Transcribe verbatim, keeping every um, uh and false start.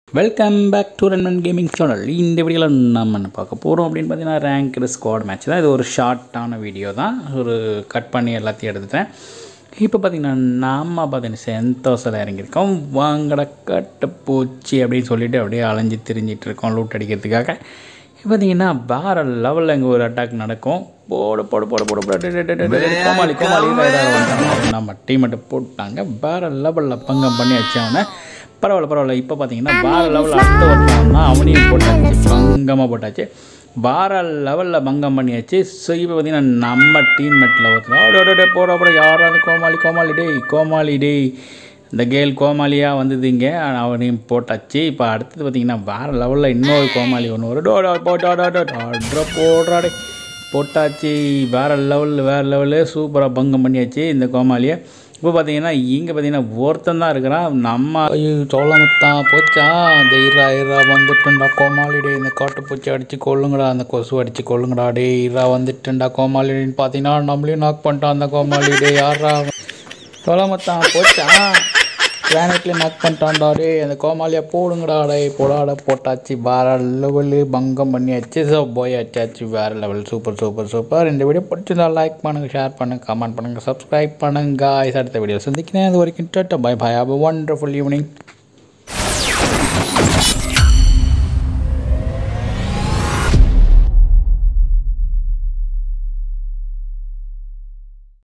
Welcome back to run gaming channel. இந்த வீடியோவில் நம்ம என்ன பார்க்க போகிறோம் அப்படின்னு பார்த்தீங்கன்னா ரேங்க்டு ஸ்குவாட் மேட்ச் தான். இது ஒரு ஷார்ட்டான வீடியோ தான், ஒரு கட் பண்ணி எல்லாத்தையும் எடுத்துட்டேன். இப்போ பார்த்தீங்கன்னா நம்ம பார்த்தீங்கன்னா செந்தோசில் இறங்கியிருக்கோம். வாங்கட கட்ட பூச்சி அப்படின்னு சொல்லிட்டு அப்படியே அலைஞ்சு திரிஞ்சிட்டு இருக்கோம் லூட் அடிக்கிறதுக்காக. இப்போ பார்த்தீங்கன்னா வேறு லெவலில் இங்கே ஒரு அட்டாக் நடக்கும். போடு போடு போடு போடு கோமாளி கோமாளி ஏதாவது நம்ம டீமெட்டை போட்டாங்க. வேறு லெவலில் பங்கம் பண்ணி வச்சவனை. பரவாயில்ல பரவாயில்ல இப்போ பார்த்தீங்கன்னா வேறு லெவலில் அடுத்த ஒருத்தவன் தான், அவனையும் போட்டாச்சு, பங்கமாக போட்டாச்சு. வேறு லெவலில் பங்கம் பண்ணியாச்சு. ஸோ இப்போ பார்த்தீங்கன்னா நம்ம டீம்மேட்டில் ஒருத்தர் போகிற அப்புறம் யாராவது கோமாளி கோமாளி டேய் கோமாளி டேய் இந்த கேல் கோமாளியாக வந்ததுங்க, அவனையும் போட்டாச்சு. இப்போ அடுத்தது பார்த்தீங்கன்னா வேறு லெவலில் இன்னொரு கோமாளி ஒன்று ஒரு டோடா போட்டா போடுறாடே போட்டாச்சு. வேறு லெவலில் வேறு லெவலு சூப்பராக பங்கம் பண்ணியாச்சு இந்த கோமாளியை. இப்போ பார்த்தீங்கன்னா இங்கே பார்த்தீங்கன்னா ஒருத்தன் தான் இருக்கிறான். நம்ம சோளமுத்தான் போச்சா இந்த இரா இரா வந்துட்டுண்டா கோமாளிடே, இந்த காட்டு பூச்சி அடித்து கொள்ளுங்கடா, அந்த கொசு அடித்து கொள்ளுங்கடா டே இரா வந்துட்டுண்டா கோமாளின்னு பார்த்தீங்கன்னா நம்மளையும் நாக் பண்ணிட்டான் அந்த கோமாளிடே. யாரா சோளமுத்தான் போச்சா கிரானைட்லேயும் நாக் பண்ணிட்டான்டா டே, அந்த கோமாளியை போடுங்கடா டே போடாட போட்டாச்சு. வேறு லெவலு பங்கம் பண்ணியாச்சு. ஸோ போய் அச்சாச்சு. வேறு லெவல் சூப்பர் சூப்பர் சூப்பர். இந்த வீடியோ பிடிச்சிருந்தா லைக் பண்ணுங்கள், ஷேர் பண்ணுங்கள், கமெண்ட் பண்ணுங்கள், சப்ஸ்கிரைப் பண்ணுங்கள். அடுத்த வீடியோ சந்திக்கிறேன். அது வரைக்கும் tata bye bye. Have a wonderful evening.